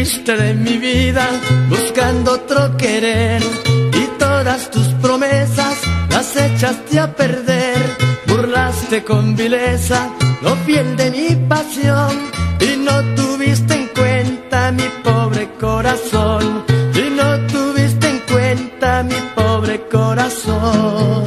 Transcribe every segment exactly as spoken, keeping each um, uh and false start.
fuiste de mi vida buscando otro querer, y todas tus promesas las echaste a perder. Burlaste con vileza lo fiel de mi pasión, y no tuviste en cuenta mi pobre corazón, y no tuviste en cuenta mi pobre corazón.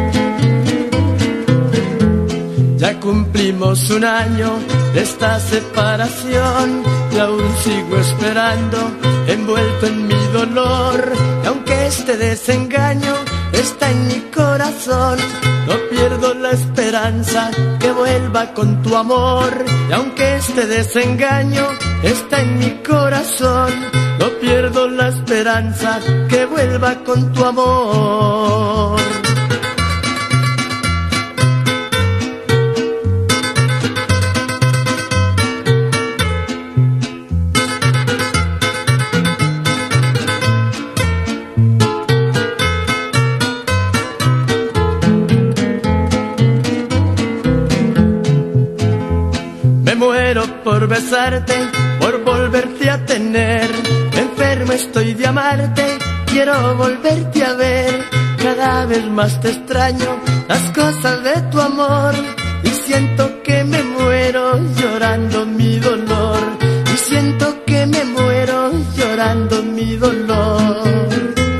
Ya cumplimos un año de esta separación, y aún sigo esperando, envuelto en mi dolor. Y aunque este desengaño está en mi corazón, no pierdo la esperanza que vuelva con tu amor. Y aunque este desengaño está en mi corazón, no pierdo la esperanza que vuelva con tu amor. Por besarte, por volverte a tener, enfermo estoy de amarte, quiero volverte a ver. Cada vez más te extraño las cosas de tu amor, y siento que me muero llorando mi dolor, y siento que me muero llorando mi dolor.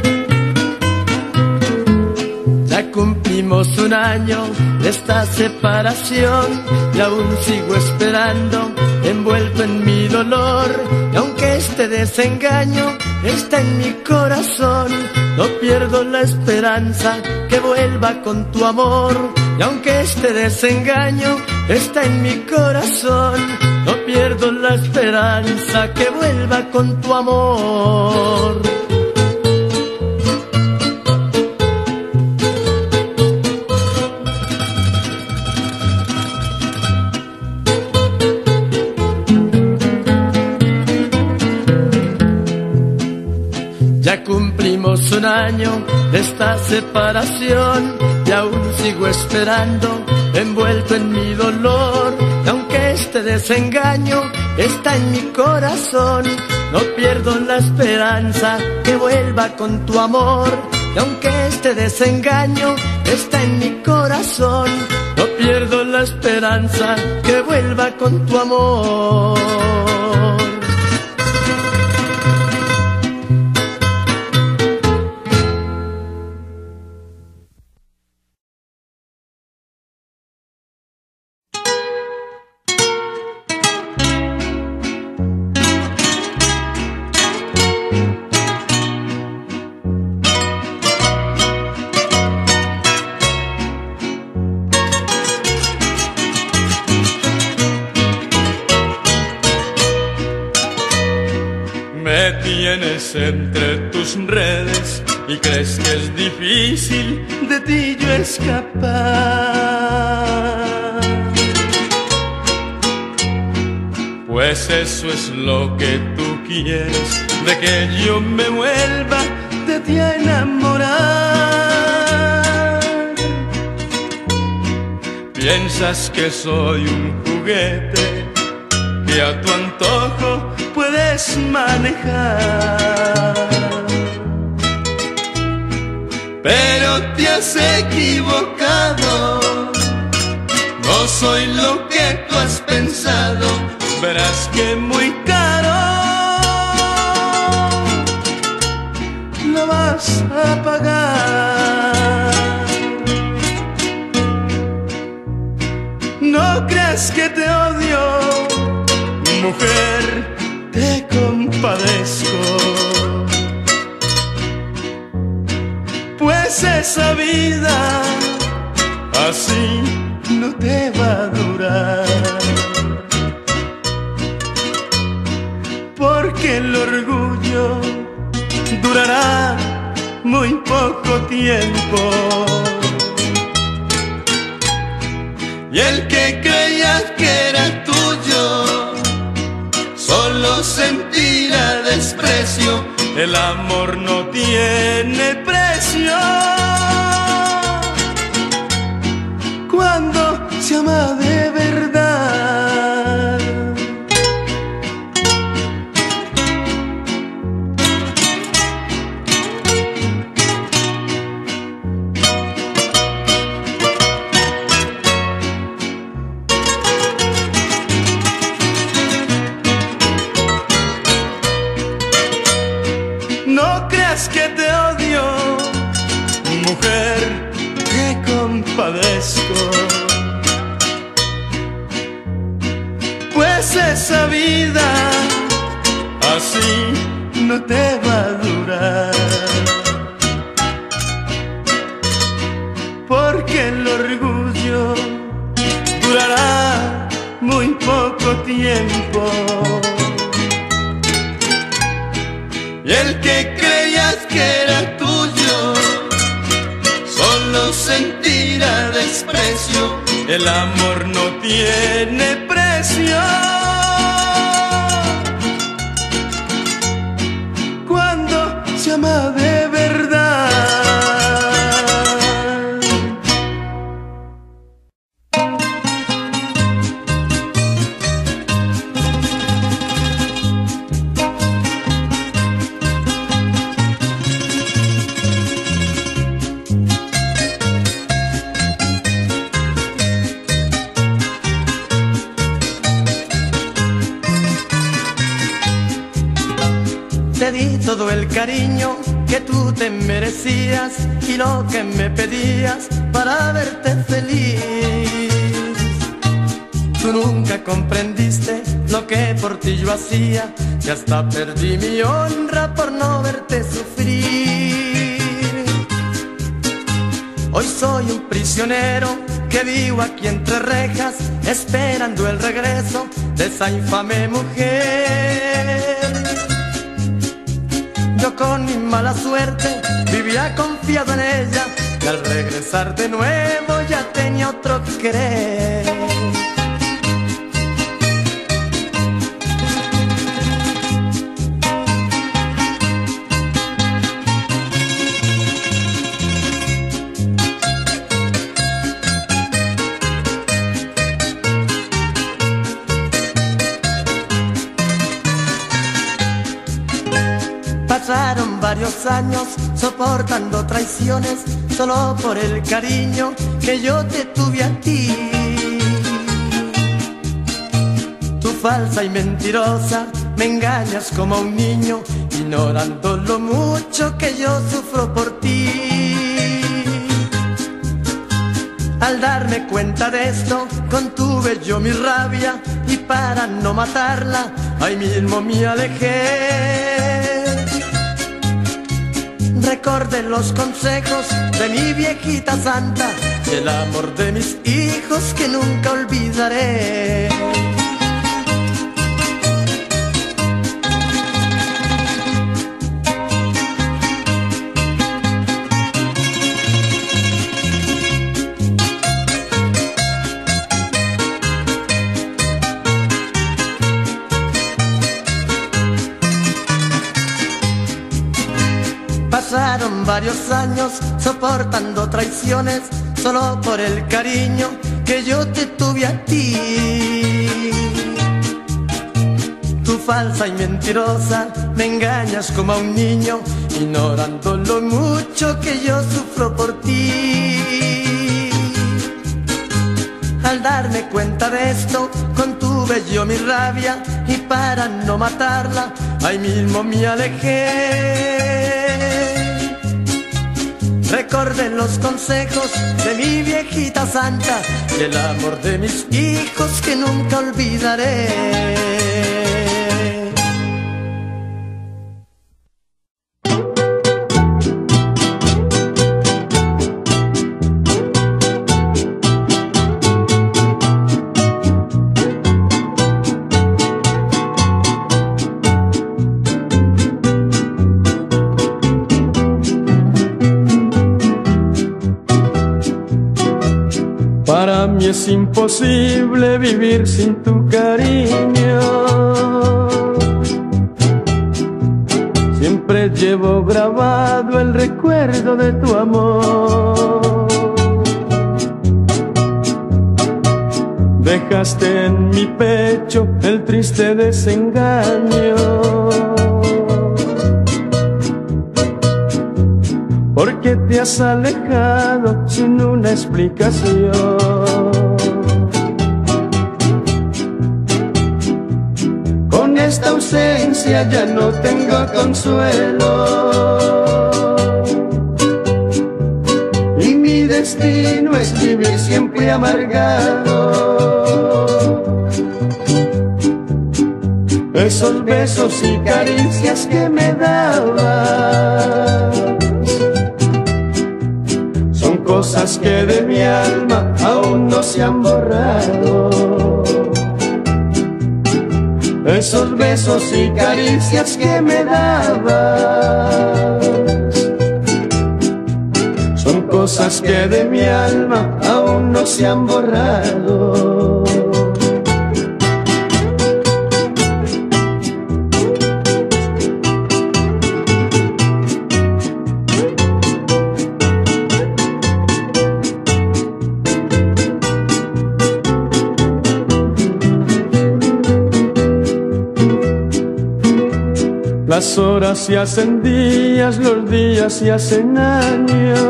Ya cumplimos un año de esta separación, y aún sigo esperando, envuelto en mi dolor. Y aunque este desengaño está en mi corazón, no pierdo la esperanza que vuelva con tu amor. Y aunque este desengaño está en mi corazón, no pierdo la esperanza que vuelva con tu amor. Ya cumplimos un año de esta separación, y aún sigo esperando, envuelto en mi dolor. Y aunque este desengaño está en mi corazón, no pierdo la esperanza que vuelva con tu amor. Y aunque este desengaño está en mi corazón, no pierdo la esperanza que vuelva con tu amor. Entre tus redes y crees que es difícil de ti yo escapar, pues eso es lo que tú quieres, de que yo me vuelva de ti a enamorar. Piensas que soy un juguete que a tu antojo puedes manejar, pero te has equivocado. No soy lo que tú has pensado, verás que muy caro lo vas a pagar. No creas que te odio, mujer, te compadezco, pues esa vida así no te va a durar, porque el orgullo durará muy poco tiempo, y el que creía que era tuyo solo sentirá desprecio. El amor no tiene precio cuando se ama de verdad. agradezco, pues esa vida así no te va a durar, porque el orgullo durará muy poco tiempo, y el que creías que era tuyo solo sentirá desprecio. El amor no tiene precio cuando se ama de verdad. Te di todo el cariño que tú te merecías y lo que me pedías para verte feliz. Tú nunca comprendiste lo que por ti yo hacía, y hasta perdí mi honra por no verte sufrir. Hoy soy un prisionero que vivo aquí entre rejas, esperando el regreso de esa infame mujer. Yo con mi mala suerte vivía confiado en ella, y al regresar de nuevo ya tenía otro querer. Pasaron varios años soportando traiciones solo por el cariño que yo te tuve a ti. Tú falsa y mentirosa me engañas como a un niño, ignorando lo mucho que yo sufro por ti. Al darme cuenta de esto contuve yo mi rabia, y para no matarla ahí mismo me alejé. Recordé los consejos de mi viejita santa y el amor de mis hijos que nunca olvidaré. Pasaron varios años soportando traiciones solo por el cariño que yo te tuve a ti. Tú falsa y mentirosa me engañas como a un niño, ignorando lo mucho que yo sufro por ti. Al darme cuenta de esto contuve yo mi rabia, y para no matarla ahí mismo me alejé. Recordé los consejos de mi viejita santa y el amor de mis hijos que nunca olvidaré. Para mí es imposible vivir sin tu cariño. Siempre llevo grabado el recuerdo de tu amor. Dejaste en mi pecho el triste desengaño, porque te has alejado sin una explicación. Con esta ausencia ya no tengo consuelo, y mi destino es vivir siempre amargado. Esos besos y caricias que me dabas son cosas que de mi alma aún no se han borrado. Esos besos y caricias que me dabas son cosas que de mi alma aún no se han borrado. Las horas se hacen días, los días se hacen años.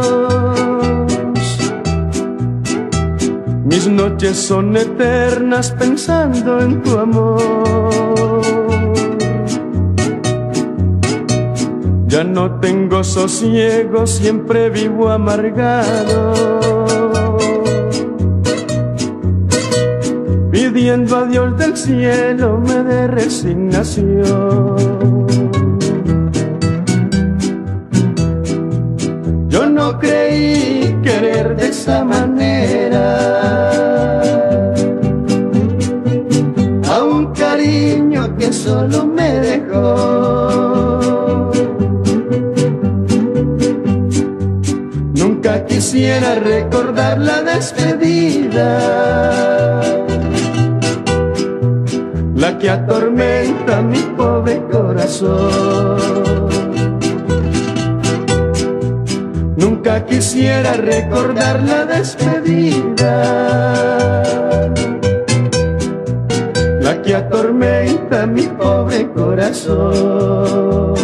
Mis noches son eternas pensando en tu amor. Ya no tengo sosiego, siempre vivo amargado, pidiendo a Dios del cielo me dé resignación. Yo no creí querer de esa manera a un cariño que solo me dejó. Nunca quisiera recordar la despedida, la que atormenta mi pobre corazón. Nunca quisiera recordar la despedida, la que atormenta mi pobre corazón.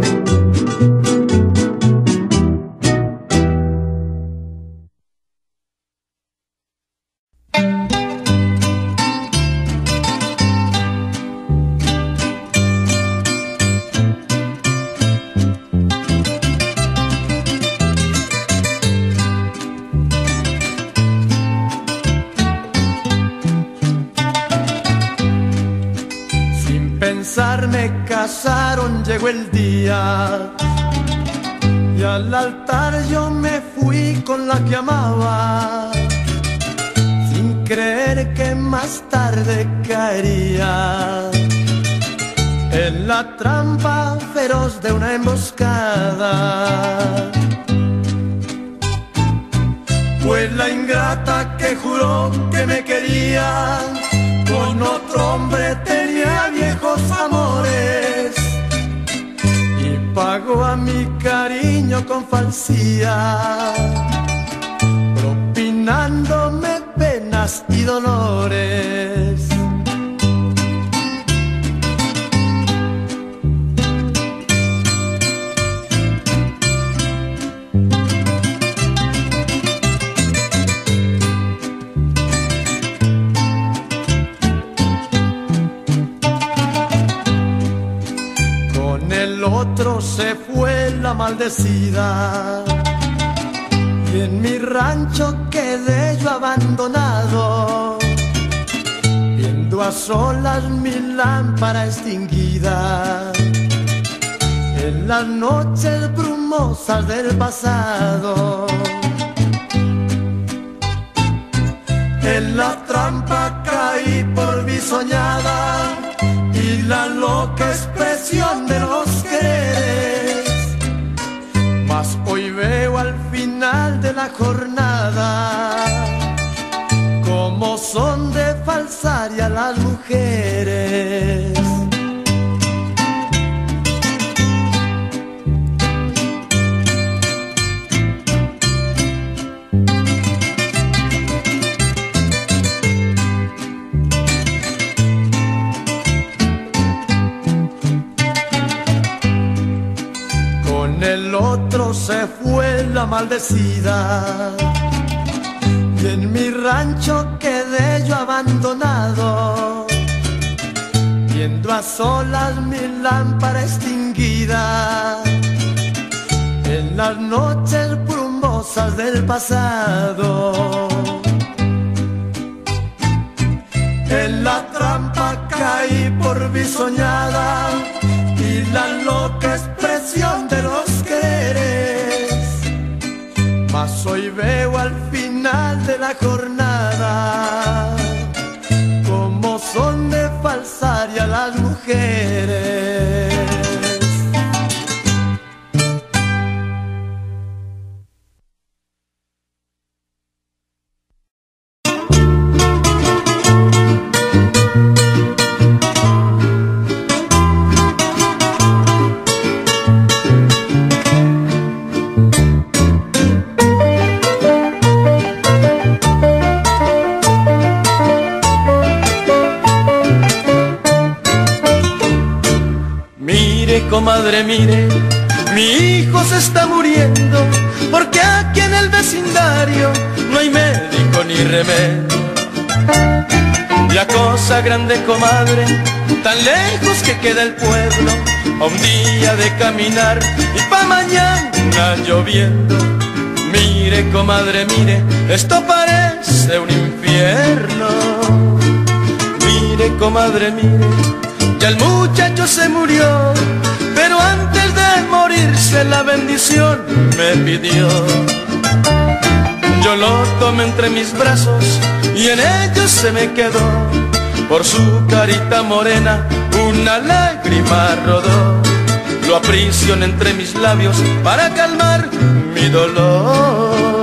Me casaron, llegó el día y al altar yo me fui con la que amaba, sin creer que más tarde caería en la trampa feroz de una emboscada. Fue la ingrata que juró que me quería, con otro hombre tenía viejos amores y pagó a mi cariño con falsía, propinándome penas y dolores. Otro se fue la maldecida y en mi rancho quedé yo abandonado, viendo a solas mi lámpara extinguida en las noches brumosas del pasado. En la trampa caí por mi soñada y la loca expresión de los quereres, mas hoy veo al final de la jornada cómo son de falsaria las mujeres. El otro se fue la maldecida y en mi rancho quedé yo abandonado, viendo a solas mi lámpara extinguida en las noches brumosas hermosas del pasado. En la trampa caí por bisoñada y la loca expresión de los quereres. Mas hoy veo al final de la jornada cómo son de falsaria las mujeres. Comadre, mire, mi hijo se está muriendo, porque aquí en el vecindario no hay médico ni remedio. La cosa grande, comadre, tan lejos que queda el pueblo, a un día de caminar y pa' mañana lloviendo. Mire, comadre, mire, esto parece un infierno. Mire, comadre, mire, ya el muchacho se murió, pero antes de morirse la bendición me pidió. Yo lo tomé entre mis brazos y en ellos se me quedó. Por su carita morena una lágrima rodó. Lo aprisioné entre mis labios para calmar mi dolor.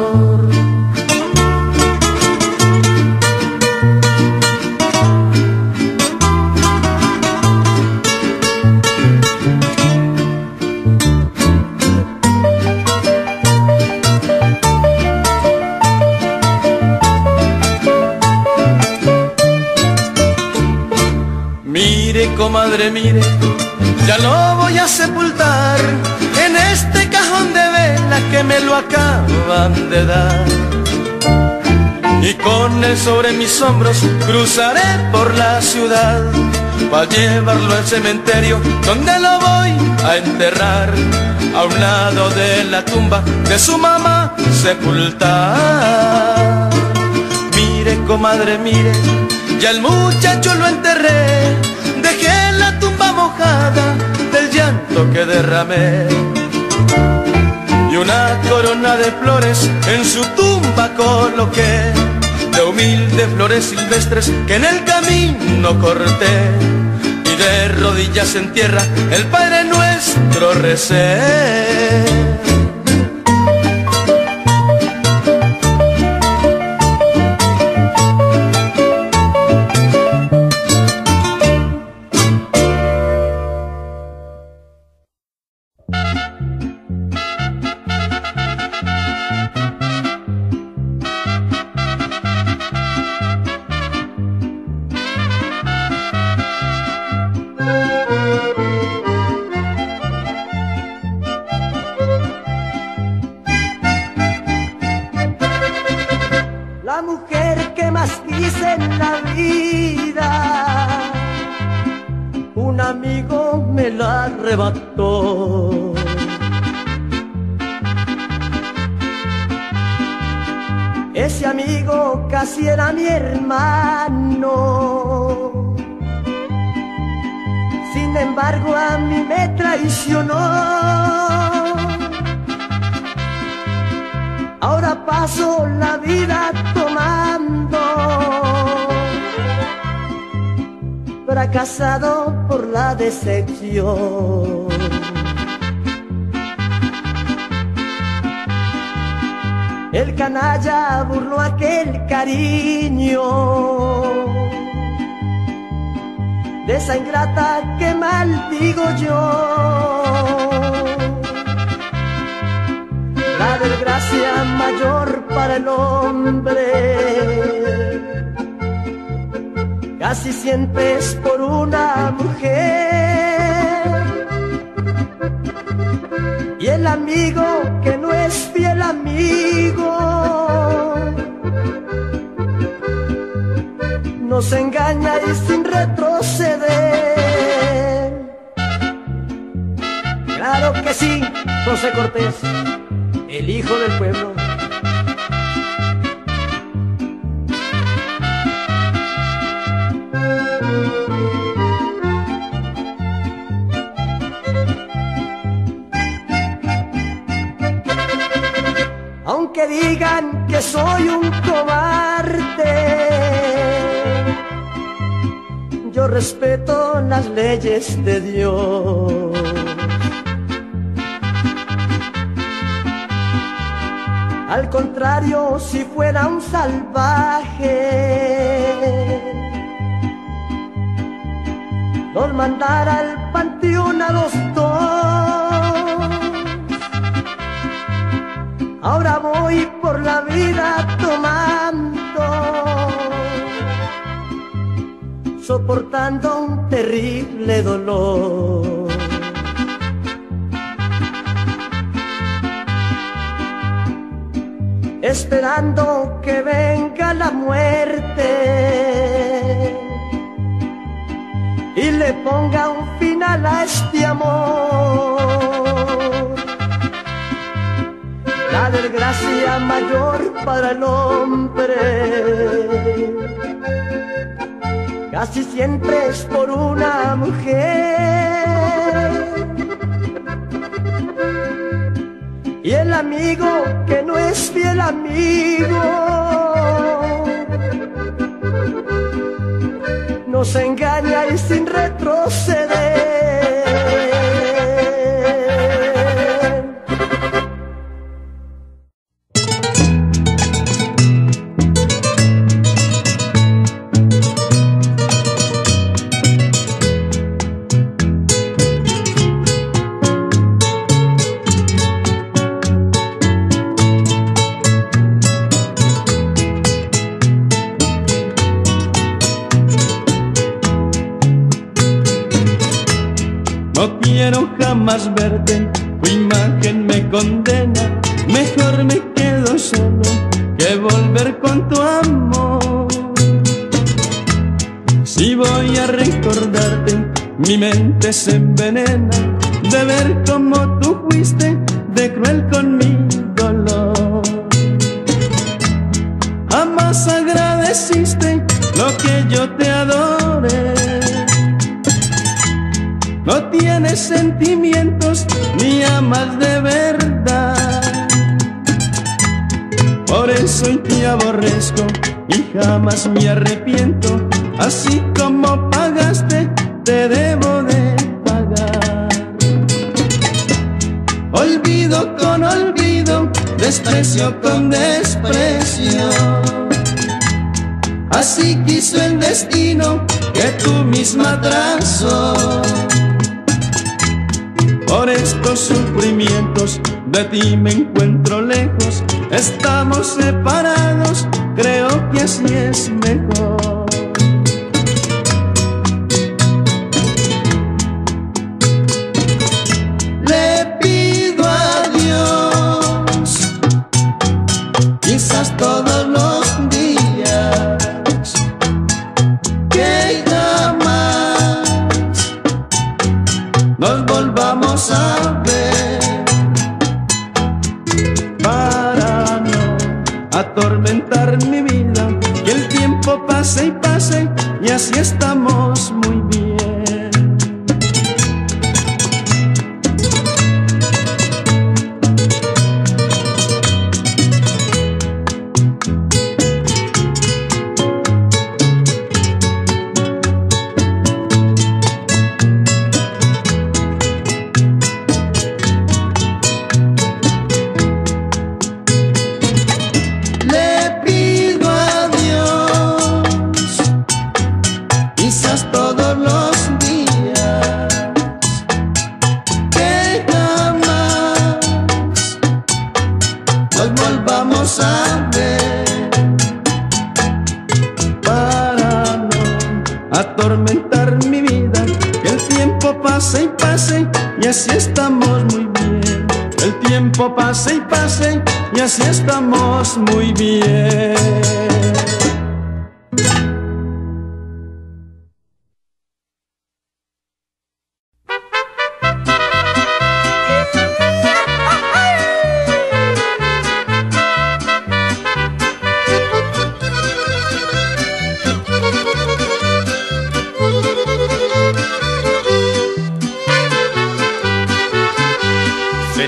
Comadre, mire, ya lo voy a sepultar en este cajón de vela que me lo acaban de dar. Y con él sobre mis hombros cruzaré por la ciudad, para llevarlo al cementerio donde lo voy a enterrar, a un lado de la tumba de su mamá sepultar. Mire, comadre, mire, ya el muchacho lo enterré, dejé la tumba mojada del llanto que derramé, y una corona de flores en su tumba coloqué, de humildes flores silvestres que en el camino corté, y de rodillas en tierra el Padre Nuestro recé. Arrebató. Ese amigo casi era mi hermano, sin embargo a mí me traicionó. Ahora paso la vida tomando, fracasado por la decepción. El canalla burló aquel cariño de esa ingrata que maldigo yo. La desgracia mayor para el hombre casi siempre es por una mujer, y el amigo que no es fiel amigo nos engaña y sin retroceder. Claro que sí, José Cortés, el hijo del pueblo. Aunque digan que soy un cobarde, yo respeto las leyes de Dios. Al contrario, si fuera un salvaje, los mandara al panteón a los dos. Ahora voy por la vida tomando, soportando un terrible dolor. Esperando que venga la muerte y le ponga un final a este amor. La desgracia mayor para el hombre casi siempre es por una mujer. Y el amigo que no es fiel amigo nos engaña y sin retroceder. No quiero jamás verte, tu imagen me condena. Mejor me quedo solo que volver con tu amor. Si voy a recordarte, mi mente se envenena de ver cómo tú fuiste de cruel con mi dolor. Jamás agradeciste lo que yo te adoré. No tienes sentimientos ni amas de verdad. Por eso hoy te aborrezco y jamás me arrepiento. Así como pagaste, te debo de pagar. Olvido con olvido, desprecio con desprecio. Así quiso el destino que tú misma trazó. Por estos sufrimientos de ti me encuentro lejos. Estamos separados, creo que así es mejor. Le pido a Dios, quizás todos los días, que jamás nos volvamos a ver, para no atormentar mi vida, que el tiempo pase y pase y así estamos muy bien. Volvamos a ver, para no atormentar mi vida, que el tiempo pase y pase y así estamos muy bien. El tiempo pase y pase y así estamos muy bien.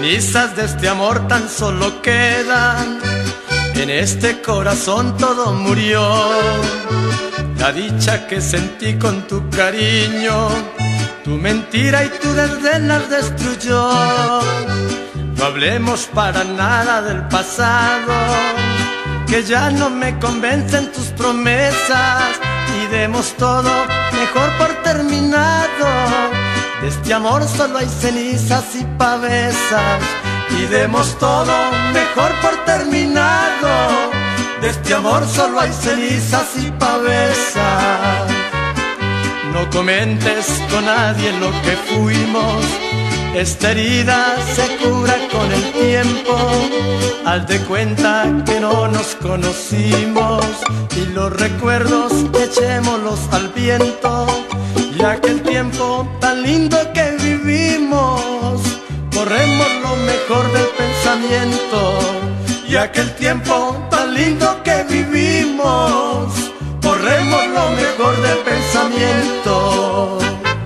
Cenizas de este amor tan solo quedan, en este corazón todo murió. La dicha que sentí con tu cariño, tu mentira y tu desdén las destruyó. No hablemos para nada del pasado, que ya no me convencen tus promesas, y demos todo mejor por terminado. De este amor solo hay cenizas y pavesas, y demos todo mejor por terminado. De este amor solo hay cenizas y pavesas. No comentes con nadie lo que fuimos, esta herida se cura con el tiempo. Haz de cuenta que no nos conocimos, y los recuerdos echémoslos al viento. Y aquel tiempo tan lindo que vivimos, borremos lo mejor del pensamiento. Y aquel tiempo tan lindo que vivimos, borremos lo mejor del pensamiento.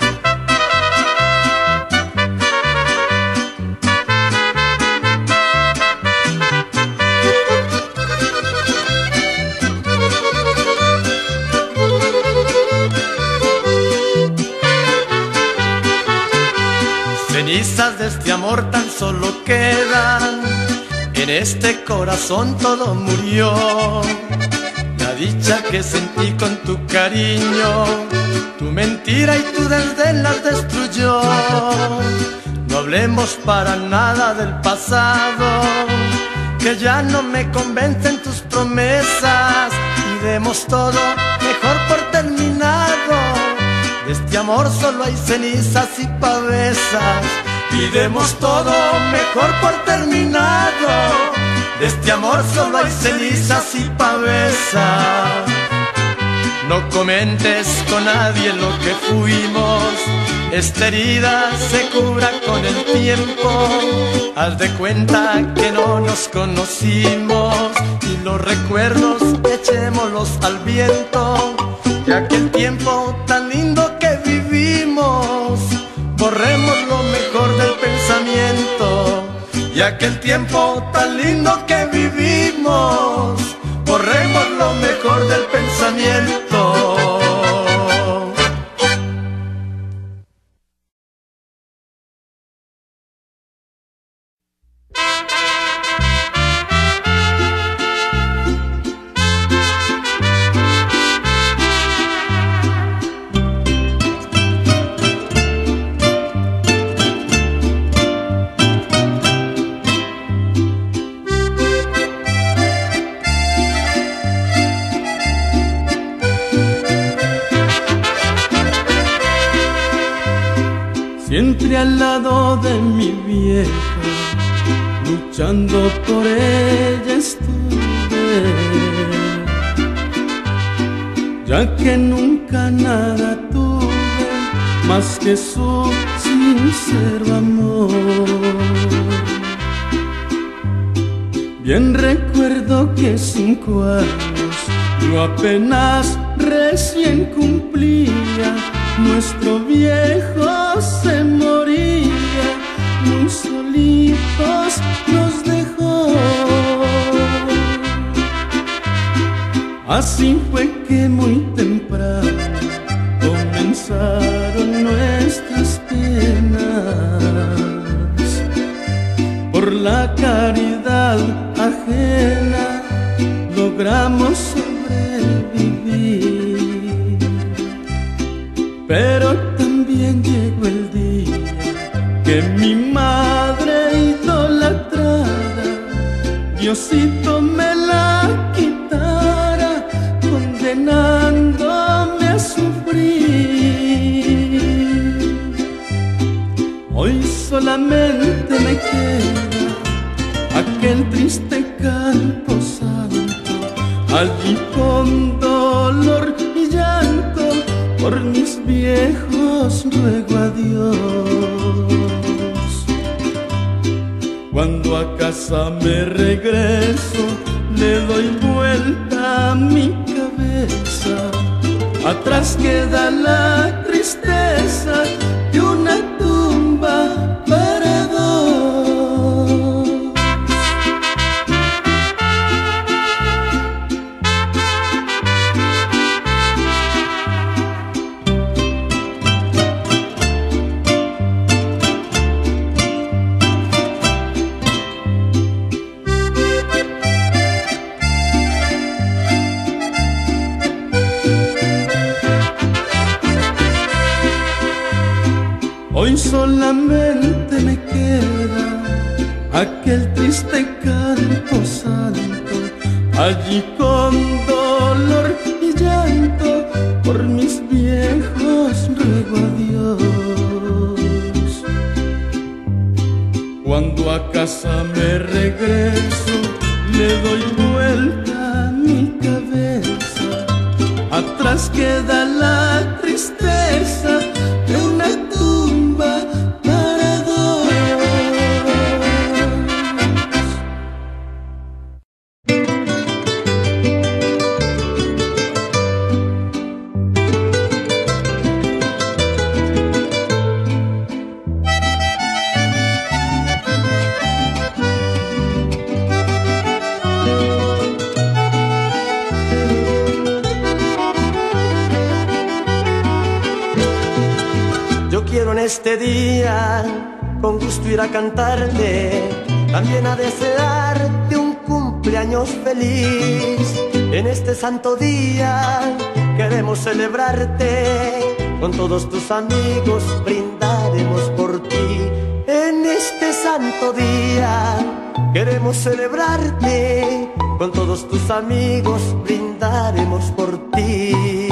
Cenizas de este amor tan solo quedan, en este corazón todo murió. La dicha que sentí con tu cariño, tu mentira y tu desdén las destruyó. No hablemos para nada del pasado, que ya no me convencen tus promesas, y demos todo mejor por terminado. De este amor solo hay cenizas y pavesas, y demos todo mejor por terminado. De este amor solo hay cenizas y pavesas. No comentes con nadie lo que fuimos, esta herida se cura con el tiempo. Haz de cuenta que no nos conocimos, y los recuerdos echémoslos al viento. Y aquel tiempo tan lindo que vivimos, borremos lo mejor del pensamiento. Y aquel tiempo tan lindo que vivimos, borremos lo mejor del pensamiento. Siempre al lado de mi vieja, luchando por ella estuve, ya que nunca nada tuve más que su sincero amor. Bien recuerdo que cinco años yo apenas recién cumplía, nuestro viejo se moría, muy solitos nos dejó. Así fue que muy temprano comenzaron nuestras penas, por la caridad ajena logramos sobrevivir. Pero también llegó el día que mi madre idolatrada, Diosito me la quitara, condenándome a sufrir. Hoy solamente me queda aquel triste campo santo, allí con dolor y llanto por mis viejos ruego a Dios. Cuando a casa me regreso, le doy vuelta a mi cabeza. Atrás queda la tristeza de una tumba para dos. Hoy solamente me queda aquel triste canto santo, allí con dolor y llanto por mis viejos ruego a Dios. Cuando a casa me regreso, le doy vuelta a mi cabeza, atrás queda la tristeza de una tumba para dos. Quiero en este día con gusto ir a cantarte, también a desearte un cumpleaños feliz. En este santo día queremos celebrarte, con todos tus amigos brindaremos por ti. En este santo día queremos celebrarte, con todos tus amigos brindaremos por ti.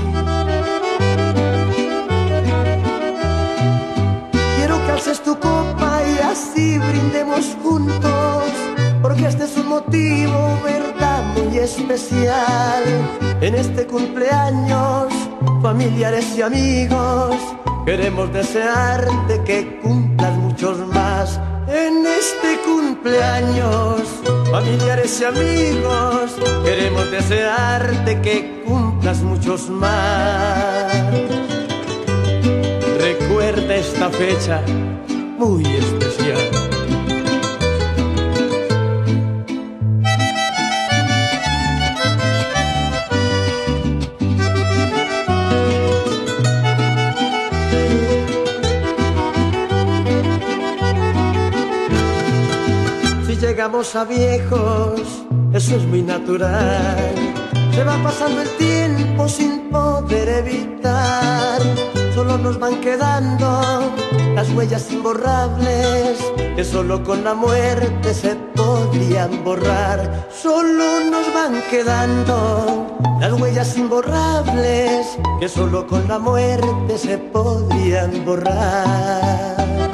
Alces tu copa y así brindemos juntos, porque este es un motivo, verdad, muy especial. En este cumpleaños, familiares y amigos, queremos desearte que cumplas muchos más. En este cumpleaños, familiares y amigos, queremos desearte que cumplas muchos más. Recuerda esta fecha muy especial. Si llegamos a viejos, eso es muy natural. Se va pasando el tiempo sin poder evitar. Solo nos van quedando las huellas imborrables, que solo con la muerte se podrían borrar. Solo nos van quedando las huellas imborrables, que solo con la muerte se podrían borrar.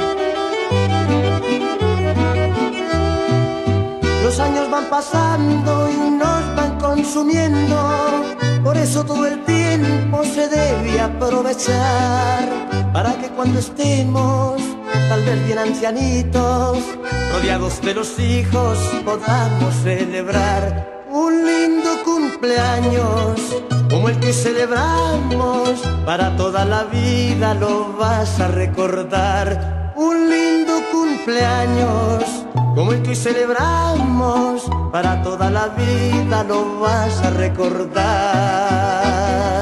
Los años van pasando y nos van consumiendo, por eso todo el tiempo se debe aprovechar, para que cuando estemos, tal vez bien ancianitos, rodeados de los hijos, podamos celebrar un lindo cumpleaños, como el que celebramos, para toda la vida lo vas a recordar. Un lindo cumpleaños, como el que hoy celebramos, para toda la vida lo vas a recordar.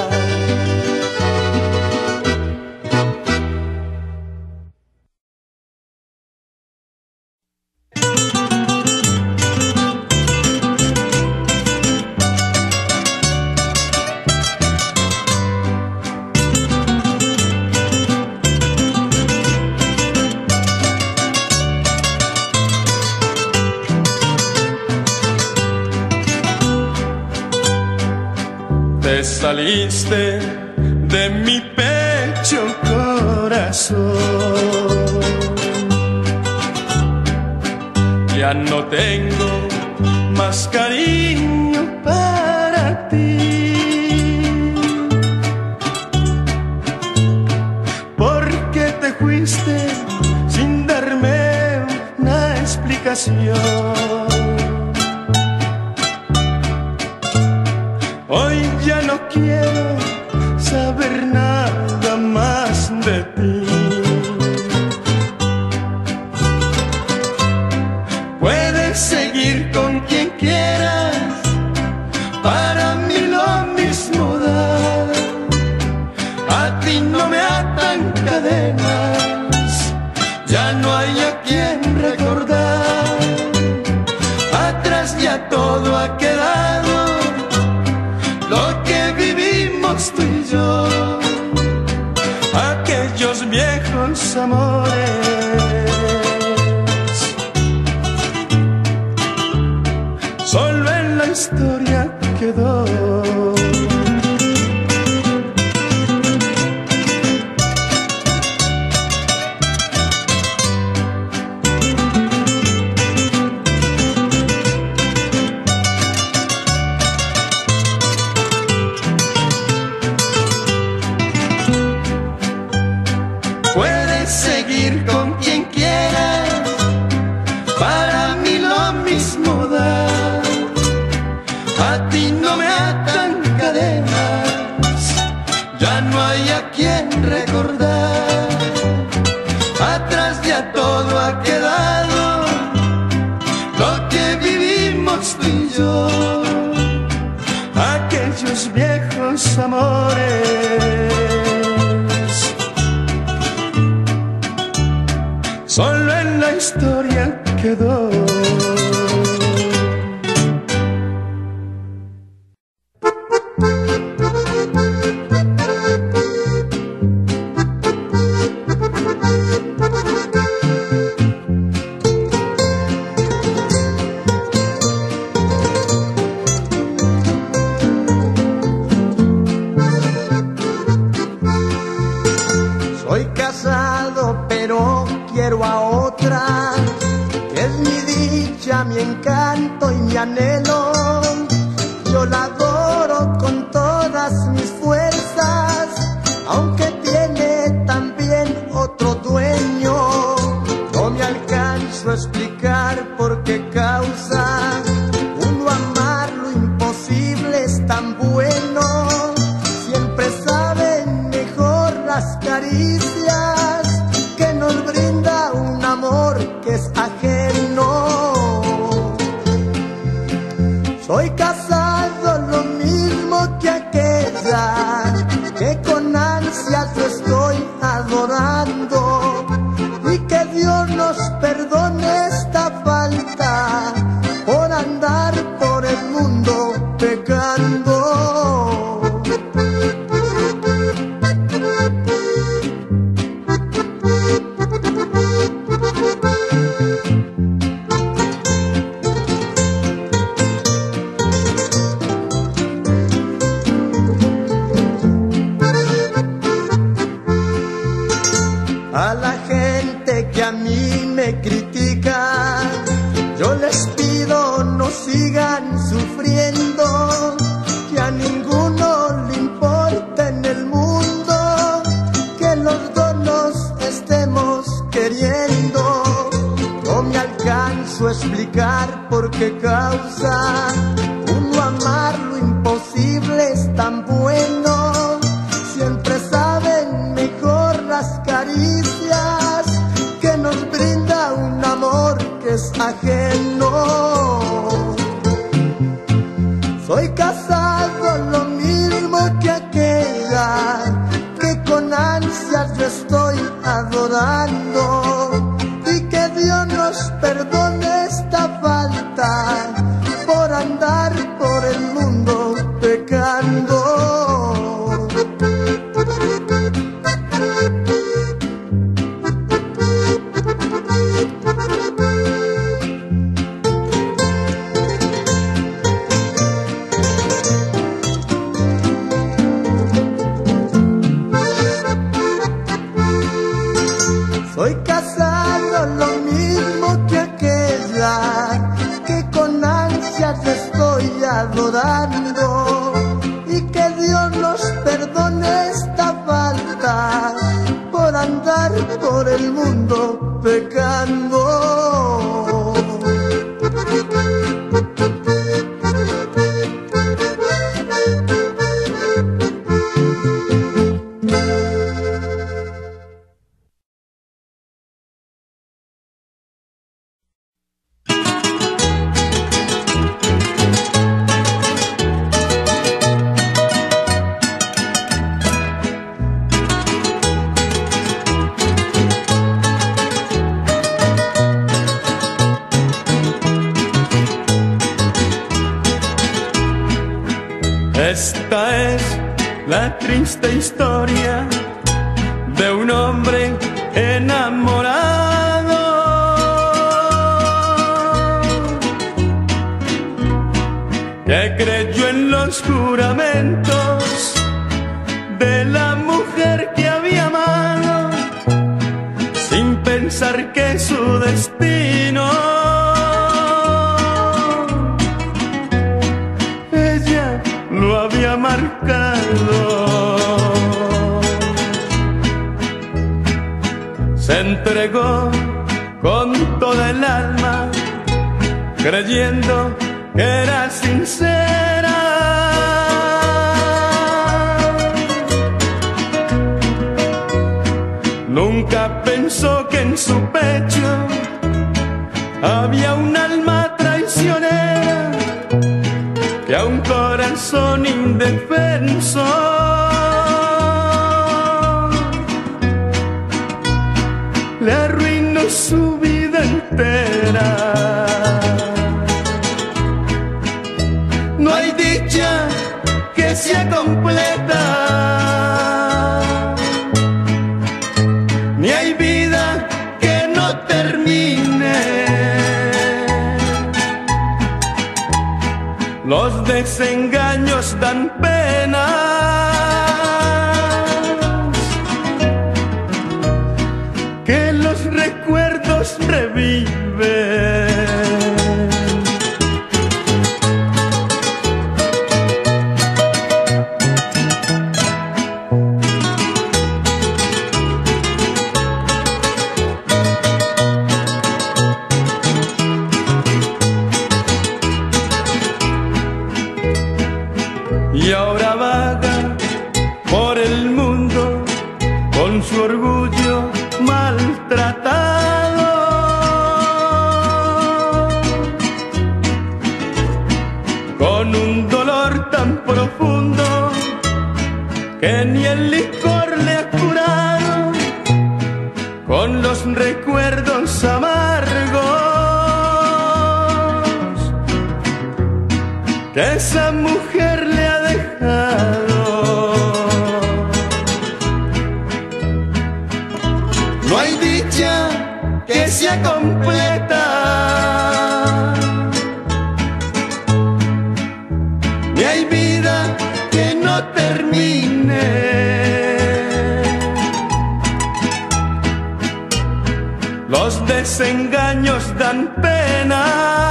Te saliste de mi pecho, corazón. Ya no tengo más cariño para ti, porque te fuiste sin darme una explicación. Hoy ya no quiero saber nada más de ti. Puedes seguir con quien quieras, para mí lo mismo da. A ti no me atan cadenas, ya no hay a quien recordar. Atrás ya todo ha quedado, lo que vivimos tú y yo. hay a quien recordar. Atrás ya todo ha quedado, lo que vivimos tú y yo, aquellos viejos amores, solo en la historia quedó. Soy casado pero quiero a otra, que es mi dicha, mi encanto y mi anhelo. Yo la adoro con todas mis fuerzas, aunque tiene también otro dueño. No me alcanzo a explicar por qué causa uno amar lo imposible es tan bueno. Siempre saben mejor las caricias que nos brinda un amor que es ajeno. Soy casado lo mismo que aquella, que con ansias lo estoy adorando, y que Dios nos perdone esta falta por andar por el mundo pecando. A la gente que a mí me critica, yo les pido no sigan sufriendo, que a ninguno le importa en el mundo que los dos nos estemos queriendo. No me alcanzo a explicar por qué causa uno amar lo imposible es tan bueno. Siempre saben mejor las caricias que nos brinda un amor que es ajeno. Soy casado lo mismo que aquella, que con ansias yo estoy adorando, y que Dios nos perdone esta falta por andar por el mundo pecando. Soy casado lo mismo que aquella, que con ansias estoy adorando, y que Dios nos perdone esta falta por andar por el mundo pecando. Esta es la triste historia de un hombre enamorado, que creyó en los juramentos de la mujer que había amado, sin pensar que su destino lo había marcado. Se entregó con toda el alma, creyendo que era sincera, Nunca pensó que en su pecho había un alma traicionera, que a un corazón indefenso le arruinó su vida entera. No hay dicha que sea completa, ni hay vida que no termine. Los desengaños dan pena, que los recuerdos reviven. Y ahora vaga por el mundo con su orgullo maltratado, con un dolor tan profundo que ni el licor le ha curado, con los recuerdos amargos que esa mujer le ha dejado. No hay dicha que sea completa, ni hay vida que no termine. Los desengaños dan pena,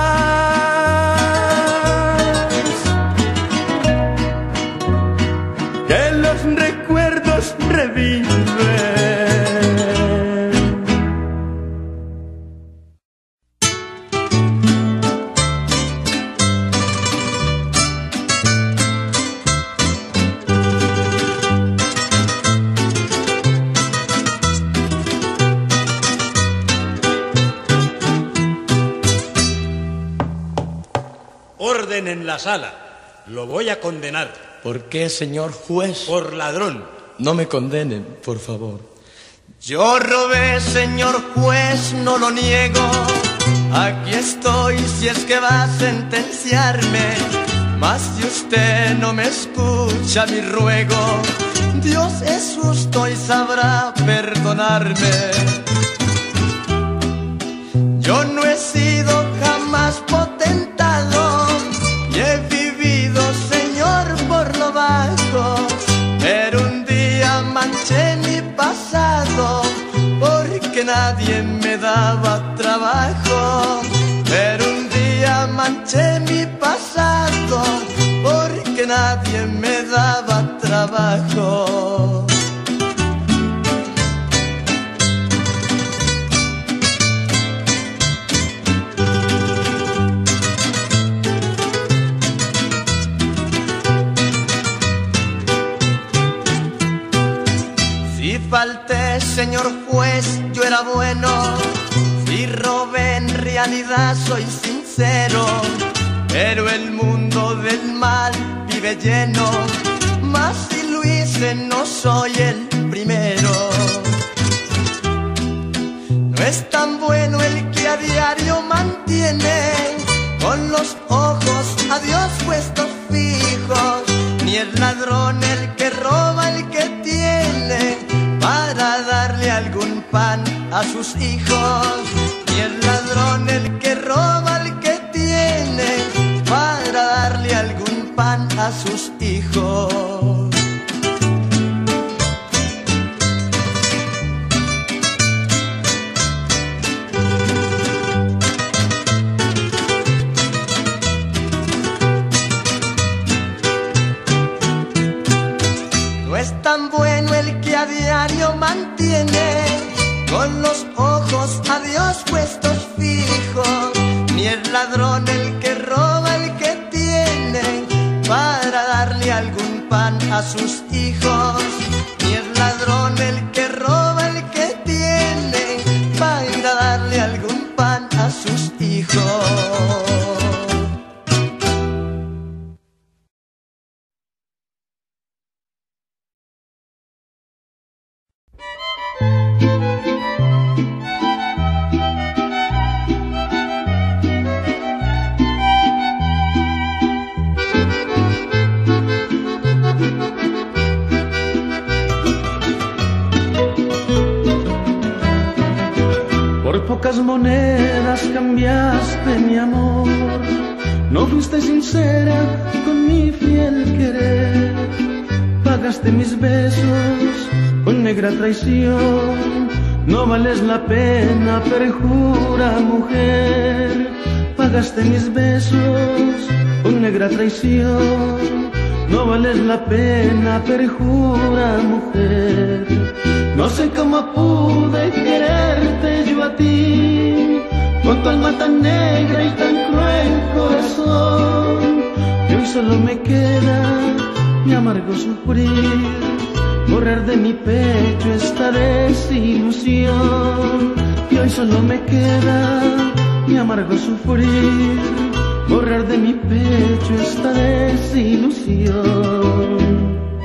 que los recuerdos reviven. Orden en la sala. Lo voy a condenar. ¿Por qué, señor juez? Por ladrón. No me condenen, por favor. Yo robé, señor juez, no lo niego. Aquí estoy si es que va a sentenciarme. Mas si usted no me escucha mi ruego, Dios es justo y sabrá perdonarme. Yo no he sido jamás potentado y he vivido, señor, por lo bajo, pero un día manché mi pasado porque nadie me daba trabajo. Pero un día manché mi pasado porque nadie me daba trabajo. Si falté, señor juez, yo era bueno. Si robé, en realidad soy sincero. Pero el mundo del mal vive lleno, mas si lo hice no soy el primero. No es tan bueno el que a diario mantiene con los ojos a Dios puestos fijos, ni el ladrón el que roba el que tiene para darle algún pan a sus hijos, ni el ladrón el que roba el que tiene para darle algún pan a sus hijos. No es tan bueno el que a diario mantiene con los ojos a Dios puestos fijos, ni el ladrón el que roba el que tiene para darle algún pan a sus hijos, ni el ladrón el que roba el que tiene pocas monedas cambiaste mi amor, no fuiste sincera con mi fiel querer, pagaste mis besos con negra traición, no vales la pena, perjura mujer, pagaste mis besos con negra traición, no vales la pena, perjura mujer. No sé cómo pude quererte yo a ti, con tu alma tan negra y tan cruel corazón, y hoy solo me queda mi amargo sufrir, borrar de mi pecho esta desilusión, y hoy solo me queda mi amargo sufrir, borrar de mi pecho esta desilusión.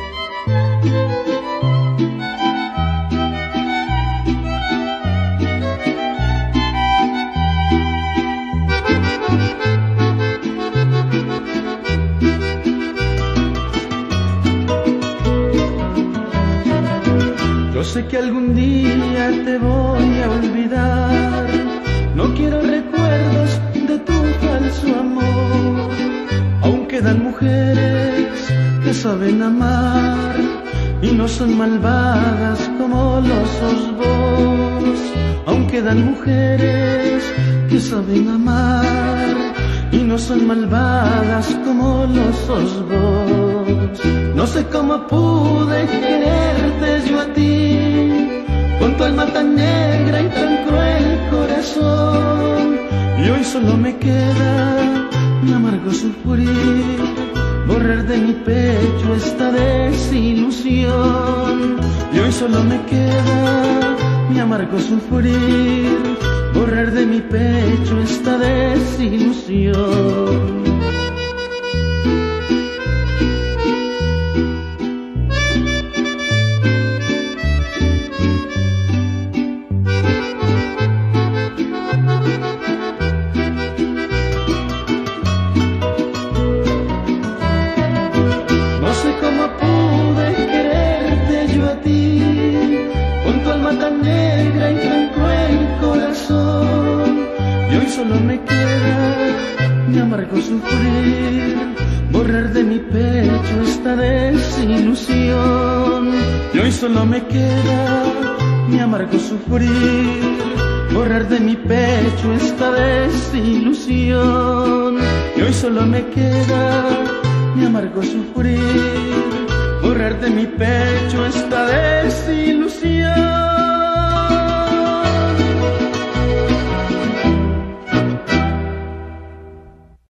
Yo sé que algún día te voy a olvidar, no quiero recuerdos de tu falso amor. Aún quedan mujeres que saben amar y no son malvadas como lo sos vos. Aún quedan mujeres que saben amar y no son malvadas como lo sos vos. No sé cómo pude quererte yo a ti, con tu alma tan negra y tan cruel corazón, y hoy solo me queda mi amargo sufrir, borrar de mi pecho esta desilusión, y hoy solo me queda mi amargo sufrir, borrar de mi pecho esta desilusión. Solo me queda mi amargo sufrir, borrar de mi pecho esta desilusión, y hoy solo me queda mi amargo sufrir, borrar de mi pecho esta desilusión, y hoy solo me queda mi amargo sufrir, borrar de mi pecho